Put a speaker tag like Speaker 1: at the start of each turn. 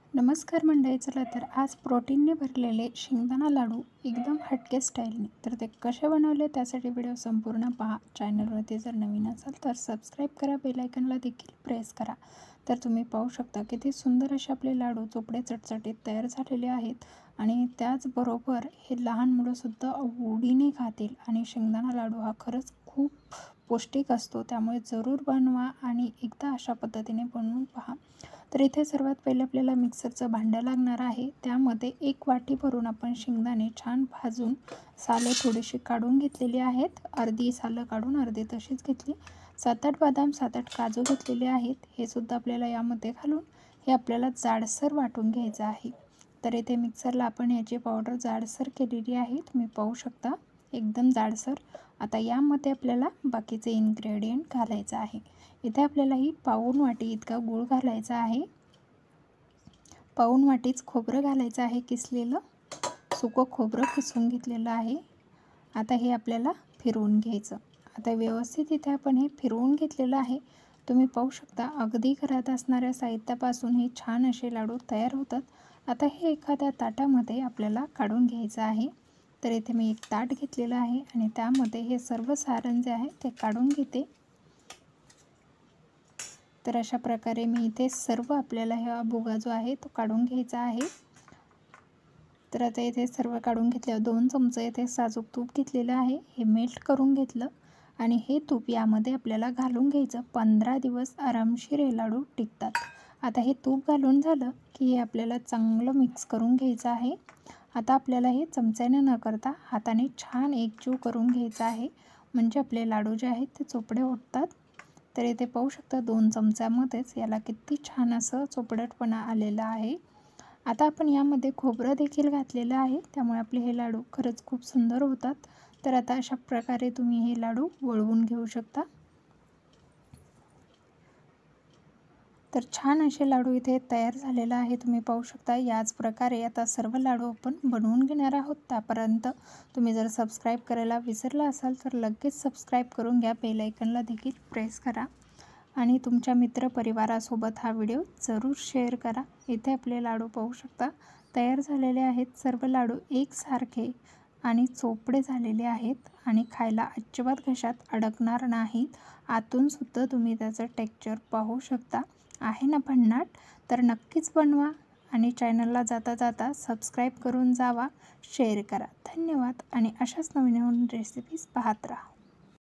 Speaker 1: नमस्कार मंडळी. चला तर आज प्रोटीनने भरलेले शेंगदाणा लाडू एकदम हटके स्टाईलने, तर ते कसे बनवले त्यासाठी व्हिडिओ संपूर्ण पहा. चॅनलवरती जर नवीन असाल तर सबस्क्राईब करा, बेल आयकॉनला देखील प्रेस करा. तर तुम्ही पाहू शकता किती सुंदर असे आपले लाडू चोपडे चटचटीत तयार झालेले आहेत. आणि त्याचबरोबर हे लहान मुलंसुद्धा आवडीने खातील. आणि शेंगदाणा लाडू हा खरंच खूप पौष्टिक असतो, त्यामुळे जरूर बनवा आणि एकदा अशा पद्धतीने बनवून पहा. तर इथे सर्वात पहिले आपल्याला मिक्सरचं भांडं लागणार आहे. त्यामध्ये 1 वाटी भरून आपण शेंगदाणे छान भाजून सालं थोडीशी काढून घेतलेली आहेत. अर्धी सालं काढून अर्धी तशीच घेतली. 7-8 बदाम 7-8 काजू घेतलेले आहेत. हे सुद्धा आपल्याला यामध्ये घालून हे आपल्याला जाडसर वाटून घ्यायचं आहे. तर इथे मिक्सरला आपण याची पावडर जाडसर केलेली आहे, तुम्ही पाहू शकता एकदम जाडसर. आता यामध्ये आपल्याला बाकीचे इन्ग्रेडियंट घालायचं आहे. इथे आपल्याला ही पाऊण वाटी इतका गूळ घालायचा आहे. पाऊण वाटीच खोबरं घालायचं आहे, किसलेलं सुकं खोबरं किसून घेतलेलं आहे. आता हे आपल्याला फिरवून घ्यायचं. आता व्यवस्थित इथे आपण हे फिरवून घेतलेलं आहे. तुम्ही पाहू शकता अगदी घरात असणाऱ्या साहित्यापासून हे छान असे लाडू तयार होतात. आता हे एखाद्या ताटामध्ये आपल्याला काढून घ्यायचं आहे. तर इथे मी एक ताट घेतलेलं आहे आणि त्यामध्ये हे सर्व सारण जे आहे ते काढून घेते. तर अशा प्रकारे मी इथे सर्व आपल्याला हा भुगा जो आहे तो काढून घ्यायचा आहे. तर आता इथे सर्व काढून घेतल्यावर 2 चमचे इथे साजूक तूप घेतलेलं आहे. हे मेल्ट करून घेतलं आणि हे तूप यामध्ये आपल्याला घालून घ्यायचं. 15 दिवस आरामशीर हे लाडू टिकतात. आता हे तूप घालून झालं की हे आपल्याला चांगलं मिक्स करून घ्यायचं आहे. आता आपल्याला हे चमच्याने न करता हाताने छान एकजीव करून घ्यायचं आहे, म्हणजे आपले लाडू जे आहेत ते चोपडे उठतात. तर इथे पाहू शकता 2 चमच्यामध्येच याला किती छान असं चोपडटपणा आलेला आहे. आता आपण यामध्ये खोबरं देखील घातलेलं आहे, त्यामुळे आपले हे लाडू खरंच खूप सुंदर होतात. तर आता अशा प्रकारे तुम्ही हे लाडू वळवून घेऊ शकता. तर छान असे लाडू इथे तयार झालेला आहे, तुम्ही पाहू शकता. याच प्रकारे आता सर्व लाडू आपण बनवून घेणार आहोत. त्यापर्यंत तुम्ही जर सबस्क्राईब करायला विसरला असाल तर लगेच सबस्क्राईब करून घ्या, बेल आयकॉनला देखील प्रेस करा आणि तुमच्या मित्रपरिवारासोबत हा व्हिडिओ जरूर शेअर करा. इथे आपले लाडू पाहू शकता तयार झालेले आहेत. सर्व लाडू एकसारखे आणि चोपडे झालेले आहेत आणि खायला अजिबात घशात अडकणार नाहीत. आतून सुद्धा तुम्ही त्याचं टेक्स्चर पाहू शकता, आहे ना भन्नाट. तर नक्कीच बनवा आणि चॅनलला जाता जाता सबस्क्राईब करून जावा, शेअर करा. धन्यवाद आणि अशाच नवीन नवीन रेसिपीज पाहत राहा.